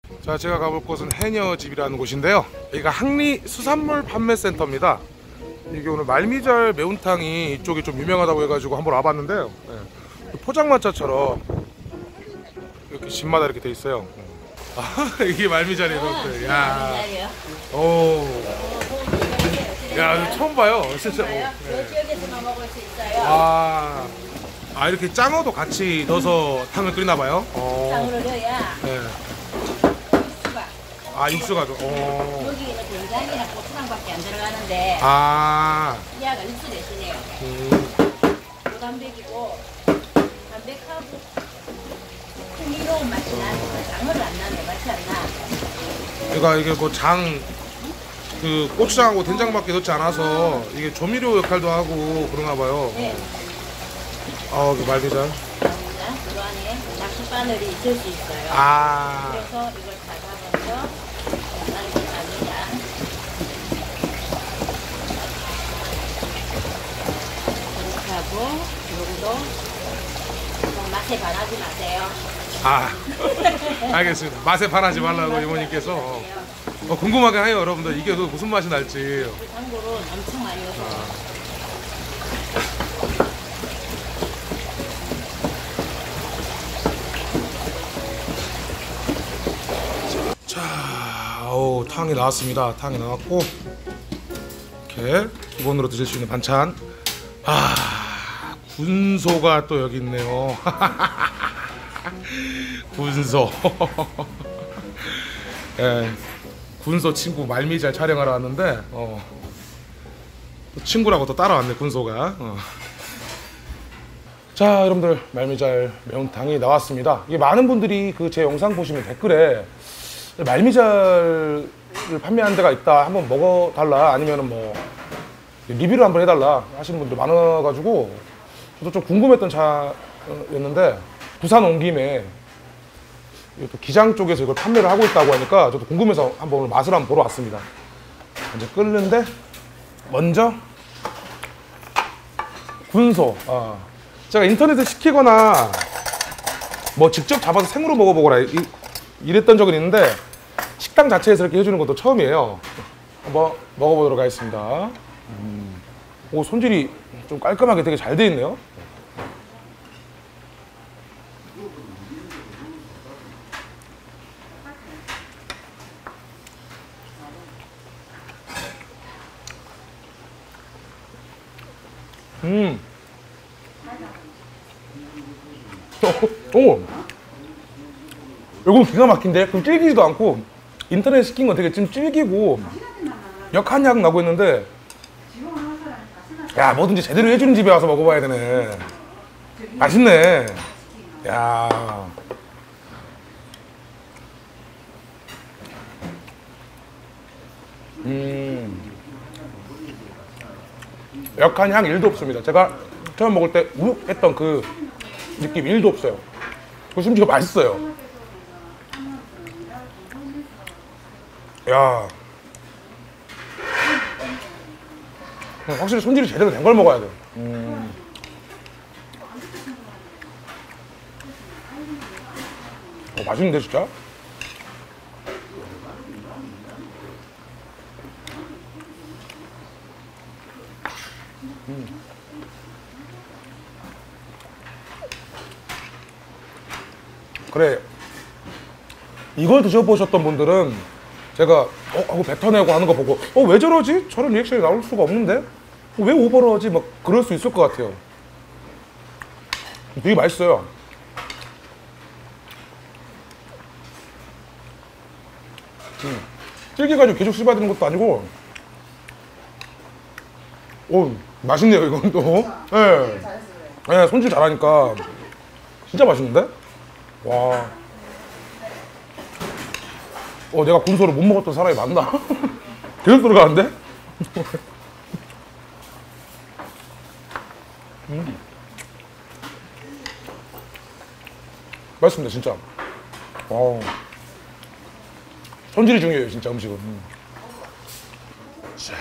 자, 제가 가볼 곳은 해녀집이라는 곳인데요. 여기가 항리 수산물 판매센터입니다. 이게 오늘 말미잘 매운탕이 이쪽이 좀 유명하다고 해가지고 한번 와봤는데요. 네. 포장마차처럼 이렇게 집마다 이렇게 돼 있어요. 아, 이게 말미잘이에요. 야, 오, 야, 처음 봐요. 진짜. 이 지역에서만 먹을 수 있어요. 아, 이렇게 짱어도 같이 넣어서 탕을 끓이나 봐요. 탕으로 넣어야 네. 육수가. 아, 육수가 좀. 여기는 된장이랑 고추장밖에 안 들어가는데 야가 육수 대신에요. 고단백이고 담백하고 풍미로운 맛이 나는데 장어를 안 나는데 맛이 안 나. 그러니까 이게 뭐 그 고추장하고 된장밖에 넣지 않아서 이게 조미료 역할도 하고 그런가 봐요. 네. 그 말미잘. 그 안에 낚싯바늘이 있을 수 있어요. 그래서 이걸 다 잡아서 이렇게 잡니다. 이렇게 하고 요거도 맛에 반하지 마세요. 알겠습니다. 맛에 반하지 말라고 이모님께서. 궁금하게 해요, 여러분들. 이게 무슨 맛이 날지. 참고로 엄청 많이 넣어서. 자, 탕이 나왔습니다. 탕이 나왔고, 이렇게 기본으로 드실 수 있는 반찬. 군소가 또 여기 있네요. 군소. 예, 군소 친구 말미잘 촬영하러 왔는데, 또 친구라고 또 따라왔네, 군소가. 자, 여러분들, 말미잘 매운탕이 나왔습니다. 이게 많은 분들이 그 제 영상 보시면 댓글에 말미잘을 판매하는 데가 있다, 한번 먹어달라, 아니면은 뭐 리뷰를 한번 해달라 하시는 분들 많아가지고 저도 좀 궁금했던 차였는데, 부산 온 김에 또 기장 쪽에서 이걸 판매를 하고 있다고 하니까 저도 궁금해서 한번 오늘 맛을 한번 보러 왔습니다. 이제 끓는데 먼저 군소. 제가 인터넷에 시키거나 뭐 직접 잡아서 생으로 먹어보거나 이랬던 적은 있는데, 식당 자체에서 이렇게 해주는 것도 처음이에요. 한번 먹어보도록 하겠습니다. 오, 손질이 좀 깔끔하게 되게 잘 돼 있네요. 오, 이건 기가 막힌데? 그럼 질기지도 않고, 인터넷 시킨 건 되게 좀 질기고 역한향 나고 있는데, 야, 뭐든지 제대로 해주는 집에 와서 먹어봐야 되네. 맛있네. 야, 역한 향 1도 없습니다. 제가 처음 먹을 때 우육했던 그 느낌 1도 없어요. 그리고 심지어 맛있어요. 야, 확실히 손질이 제대로 된 걸 먹어야 돼요. 맛있는데 진짜? 그래, 이걸 드셔보셨던 분들은 제가 하고 뱉어내고 하는 거 보고 왜 저러지? 저런 리액션이 나올 수가 없는데? 왜 오버를 하지? 막 그럴 수 있을 것 같아요. 되게 맛있어요. 질겨가지고 계속 씹어야 되는 것도 아니고, 오, 맛있네요, 이건 또. 예. 네, 손질 잘하니까 진짜 맛있는데? 와. 내가 군소를 못 먹었던 사람이 맞나? 계속 들어가는데? 맛있습니다, 진짜. 와. 손질이 중요해요, 진짜 음식은. 자.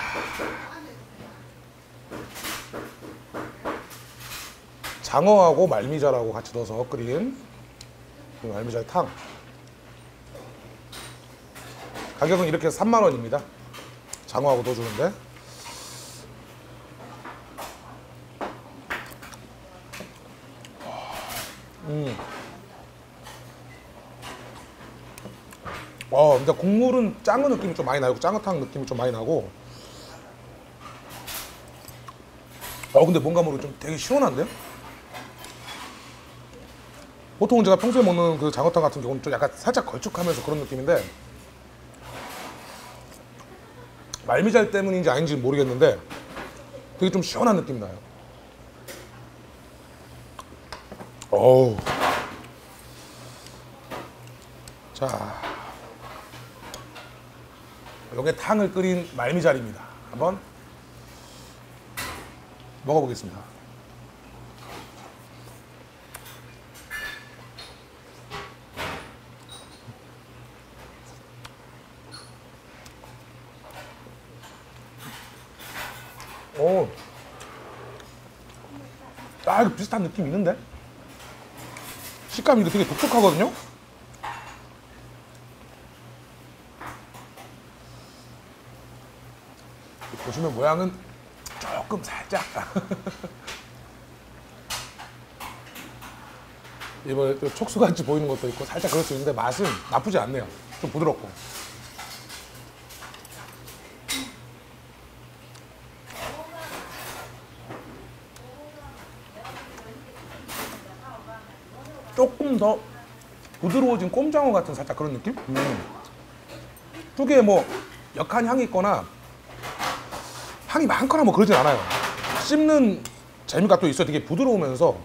장어하고 말미잘하고 같이 넣어서 끓인 말미잘 탕. 가격은 이렇게 3만 원입니다. 장어하고 넣어주는데. 근데 국물은 짱어 느낌이 좀 많이 나고 짱어탕 느낌이 좀 많이 나고. 근데 뭔가 모르게 좀 되게 시원한데요? 보통 제가 평소에 먹는 그 장어탕 같은 경우는 좀 약간 살짝 걸쭉하면서 그런 느낌인데, 말미잘 때문인지 아닌지 모르겠는데 되게 좀 시원한 느낌이 나요. 어우. 자, 여기에 탕을 끓인 말미잘입니다. 한번 먹어보겠습니다. 오, 이거 비슷한 느낌 있는데? 식감이 이거 되게 독특하거든요? 보시면 모양은 조금 살짝 이번에 또 촉수같이 보이는 것도 있고 살짝 그럴 수 있는데 맛은 나쁘지 않네요. 좀 부드럽고. 조금 더 부드러워진 꼼장어 같은 살짝 그런 느낌? 특유의 뭐 역한 향이 있거나 향이 많거나 뭐 그러진 않아요. 씹는 재미가 또 있어요. 되게 부드러우면서.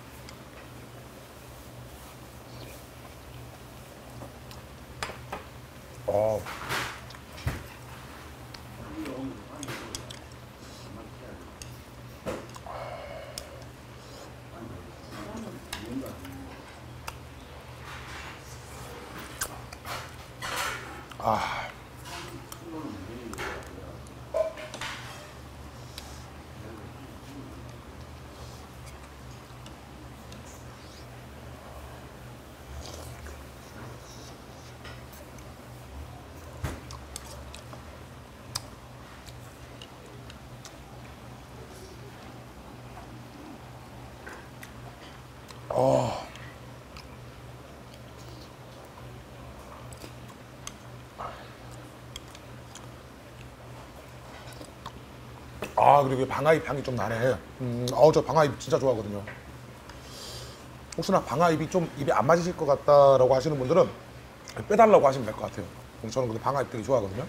그리고 방아잎 향이 좀 나네. 저 방아잎 진짜 좋아하거든요. 혹시나 방아잎이 좀 입에 안 맞으실 것 같다라고 하시는 분들은 빼달라고 하시면 될 것 같아요. 저는 근데 방아잎 되게 좋아하거든요.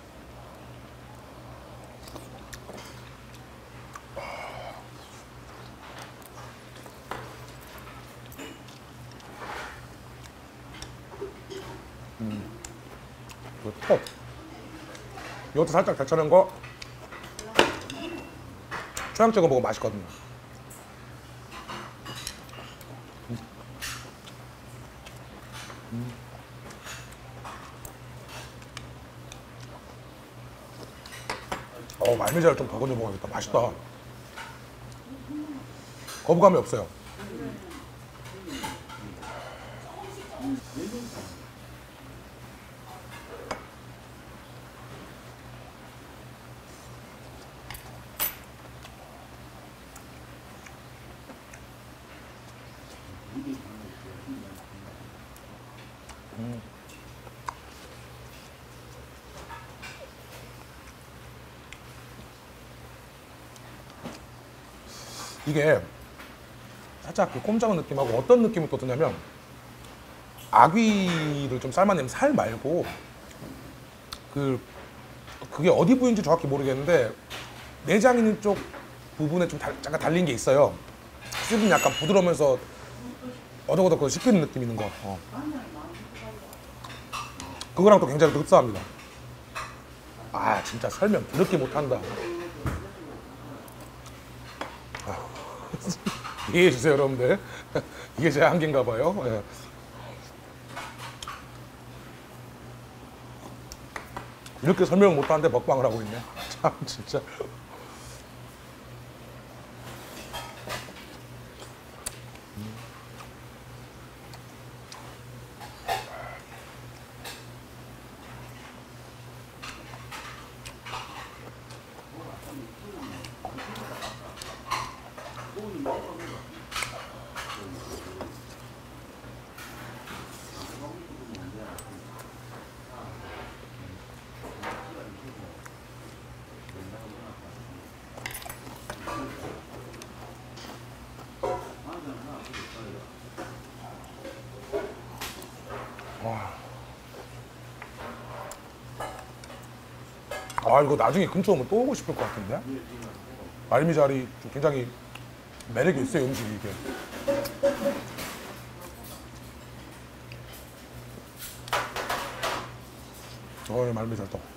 톱. 이것도 살짝 데쳐낸 거 초장 찍어 먹으면 맛있거든요. 말미잘을 좀 더 건져 먹어야겠다. 맛있다. 거부감이 없어요. 이게 살짝 그 꼼장어 느낌하고 어떤 느낌이 또 드냐면, 아귀를 좀 삶아내면 살 말고 그게 어디 부위인지 정확히 모르겠는데 내장 있는 쪽 부분에 좀 잠깐 달린 게 있어요. 수분 약간 부드러우면서 어덕어덕 씹히는 느낌 있는 거. 그거랑 또 굉장히 또 흡사합니다. 진짜 설명 그렇게 못한다. 이해해주세요 여러분들. 이게 제 한계인가 봐요. 예. 이렇게 설명을 못하는데 먹방을 하고 있네. 참 진짜. 아 이거 나중에 근처 오면 또 오고 싶을 것 같은데. 말미잘이 좀 굉장히 매력이 있어요, 음식이 이게. 말미잘 또.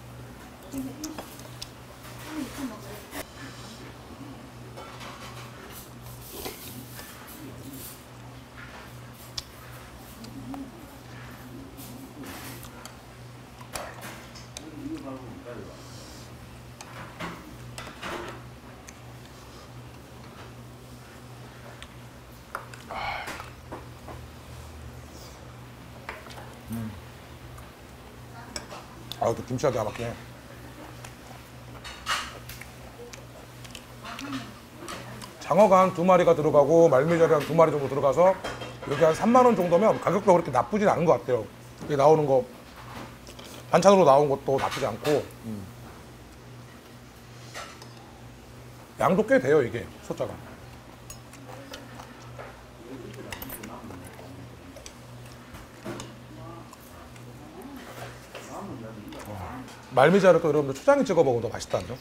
아, 또 김치가 기가 막히네. 장어가 한 2마리가 들어가고 말미잘이 한 2마리 정도 들어가서 여기 한 3만 원 정도면 가격도 그렇게 나쁘진 않은 것 같아요. 여기 나오는 거 반찬으로 나온 것도 나쁘지 않고 양도 꽤 돼요, 이게 소자가. 말미잘을 또 여러분들 초장에 찍어 먹으면 더 맛있다는데.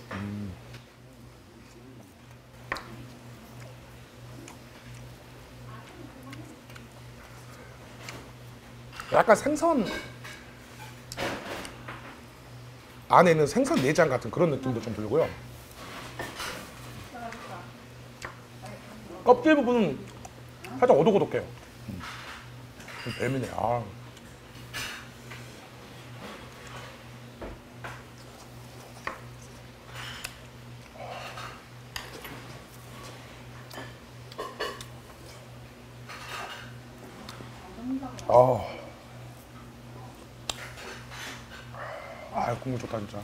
약간 생선 안에 있는 생선 내장 같은 그런 느낌도 좀 들고요. 껍질 부분은 살짝 오독오독해요. 좀 뱀이네. 아. 국물 좋다 진짜.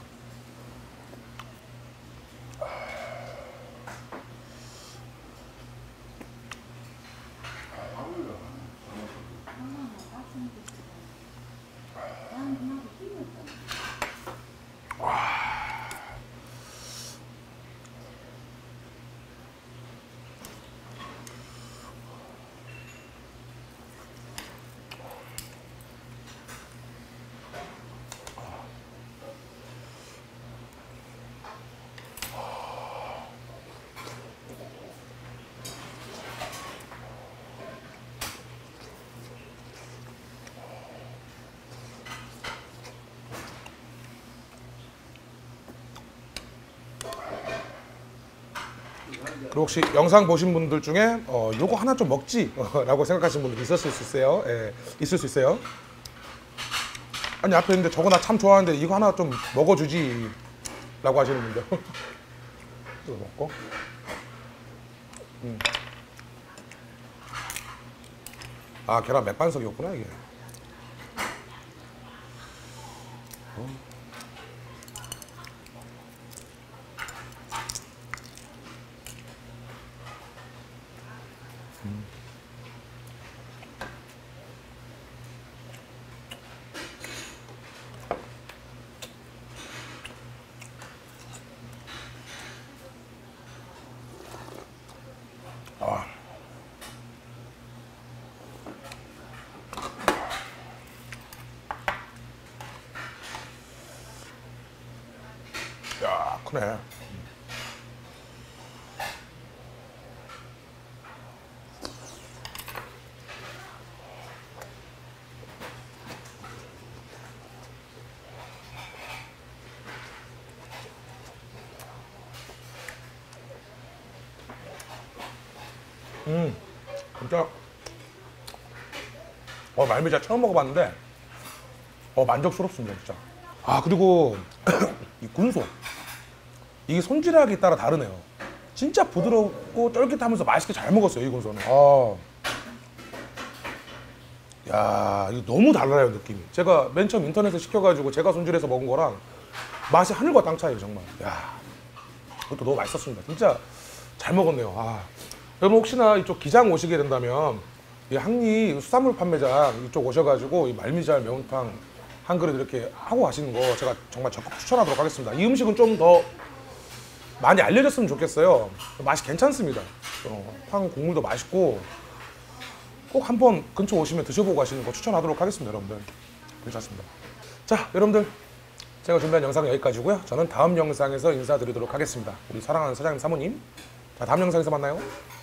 그리고 혹시 영상 보신 분들 중에 요거 하나 좀 먹지 라고 생각하시는 분들 있을 수 있어요. 예, 있을 수 있어요. 아니 앞에 있는데 저거 나 참 좋아하는데 이거 하나 좀 먹어주지 라고 하시는 분들 이거 먹고 아 계란 맥반석이었구나 이게. 야, 크네. 진짜 말미잘 처음 먹어봤는데 만족스럽습니다 진짜. 아 그리고 이 군소 이게 손질하기에 따라 다르네요. 진짜 부드럽고 쫄깃하면서 맛있게 잘 먹었어요 이 군소는. 야 이거 너무 달라요 느낌이. 제가 맨 처음 인터넷에 시켜가지고 제가 손질해서 먹은 거랑 맛이 하늘과 땅 차이에요 정말. 야 그것도 너무 맛있었습니다. 진짜 잘 먹었네요. 여러분 혹시나 이쪽 기장 오시게 된다면 이 항리 수산물 판매장 이쪽 오셔가지고 이 말미잘 매운탕 한 그릇 이렇게 하고 가시는 거 제가 정말 적극 추천하도록 하겠습니다. 이 음식은 좀 더 많이 알려졌으면 좋겠어요. 맛이 괜찮습니다. 탕 국물도 맛있고 꼭 한번 근처 오시면 드셔보고 가시는 거 추천하도록 하겠습니다. 여러분들 괜찮습니다. 자 여러분들 제가 준비한 영상은 여기까지고요. 저는 다음 영상에서 인사드리도록 하겠습니다. 우리 사랑하는 사장님, 사모님. 자, 다음 영상에서 만나요.